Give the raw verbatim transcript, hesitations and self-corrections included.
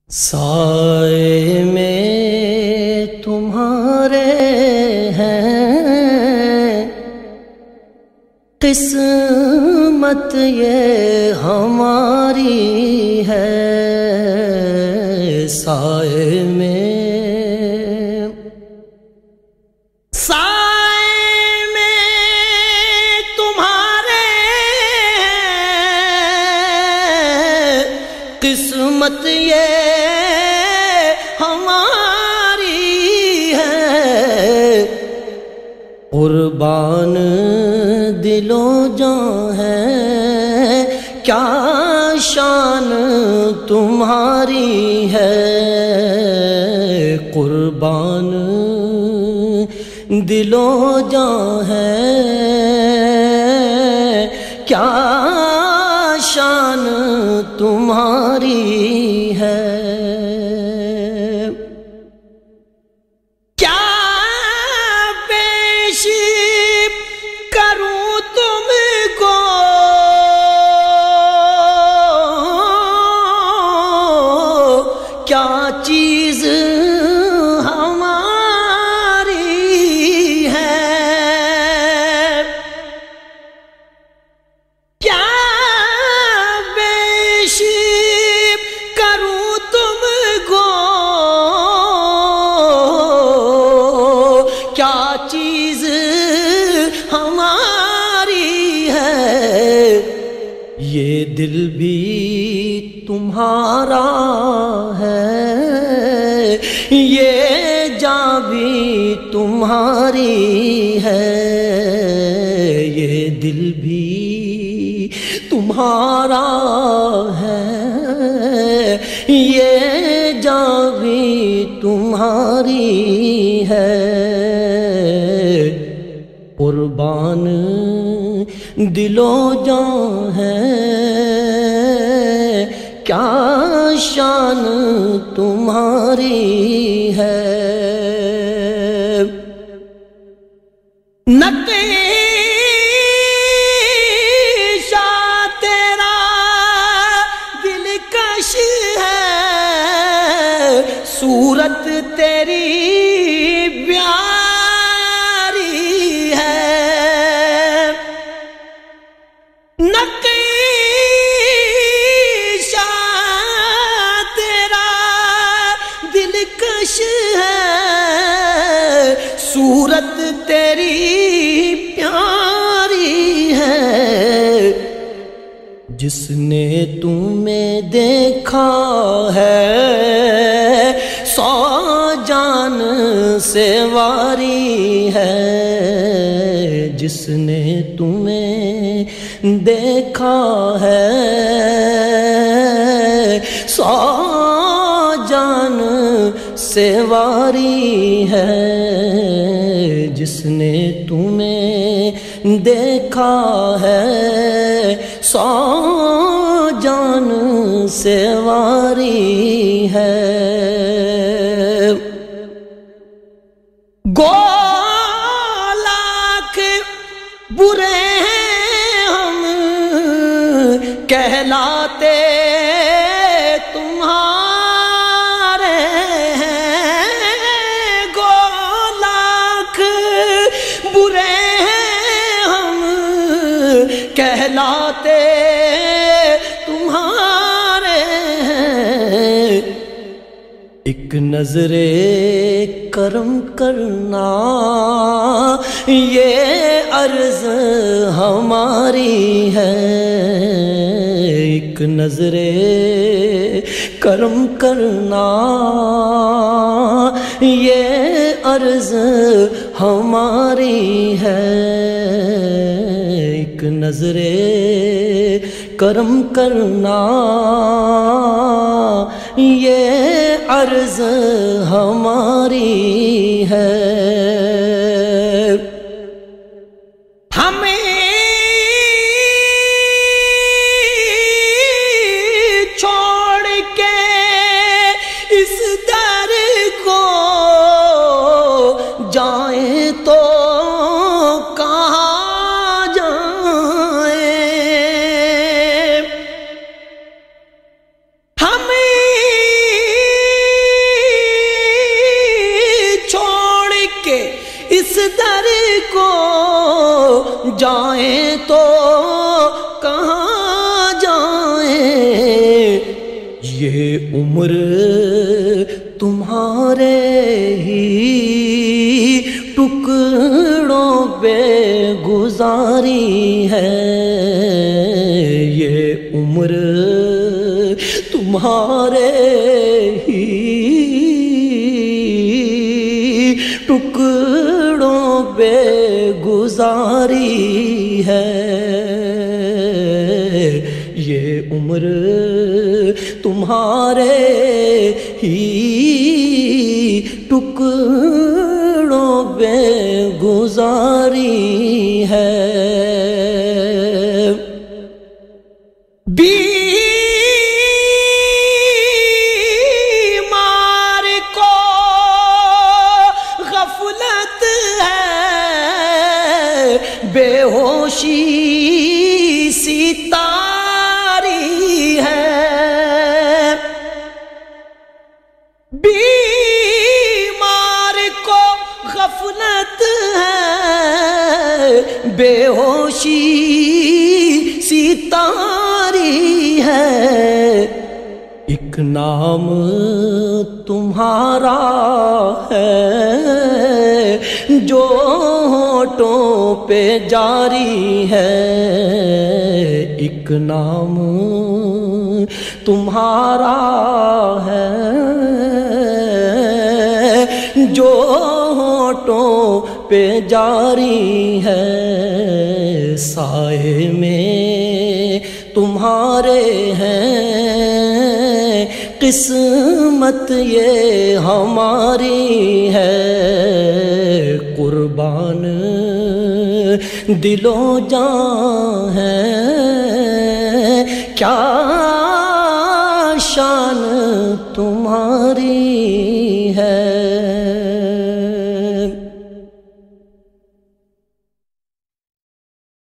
سائے میں تمہارے ہیں قسمت یہ ہماری ہے، سائے میں سائے میں تمہارے ہیں قسمت یہ ہماری ہے، قربان دل و جاں ہے، کیا شان تمہاری ہے، قربان دل و جاں ہے، کیا شان تمہاری ہے، کیا پیش کروں تم کو کیا چیز ہماری ہے، کیا پیش کروں تم کو کیا چیز ہماری ہے، یہ دل بھی تمہارا ہے، یہ جاں بھی تمہاری ہے، یہ دل بھی تمہارا ہے، یہ جاں بھی تمہاری ہے، قربان دل و جاں ہے، کیا شان تمہاری ہے، نقشہ تیرا دلکش ہے، صورت تیری پیاری ہے، نقشہ تیرا دلکش ہے، صورت تیری پیاری ہے، جس نے تمہیں دیکھا ہے سو جان سے واری ہے، جس نے تمہیں دیکھا ہے سو جان سے واری ہے، جس نے تمہیں دیکھا ہے سو جان سے واری ہے، گو لاکھ برے ہیں ہم کہلاتے تمہارے ہیں، گو لاکھ برے ہیں ہم کہلاتے تمہارے ہیں، ایک نظر کرم کرنا یہ عرض ہماری ہے، ایک نظر کرم کرنا یہ عرض ہماری ہے، ایک نظر کرم کرنا یہ عرض ہماری ہے، ہمیں چھوڑ کے اس در کو جائیں تو کہاں جائیں، ہمیں جائیں تو کہاں جائیں، یہ عمر تمہارے ہی ٹکڑوں پہ گزاری ہے، یہ عمر تمہارے ہی ٹکڑوں پہ گزاری ہے، یہ عمر تمہارے ہی ٹکڑوں پہ گزاری ہے۔ بیمار کو غفلت ہے، بے ہوشی سی تاری ہے، بیمار کو غفلت ہے، بے ہوشی سی تاری ہے، ایک نام تمہارا ہے جو ہونٹوں پہ جاری ہے، ایک نام تمہارا ہے جو ہونٹوں پہ جاری ہے، سائے میں تمہارے ہیں، قسمت یہ ہماری ہے، قربان دل و جان ہے، کیا شان تمہاری ہے۔